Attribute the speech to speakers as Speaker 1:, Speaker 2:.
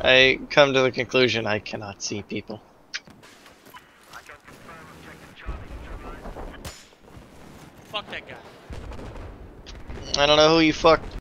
Speaker 1: I come to the conclusion I cannot see people.
Speaker 2: Fuck that guy.
Speaker 1: I don't know who you fucked.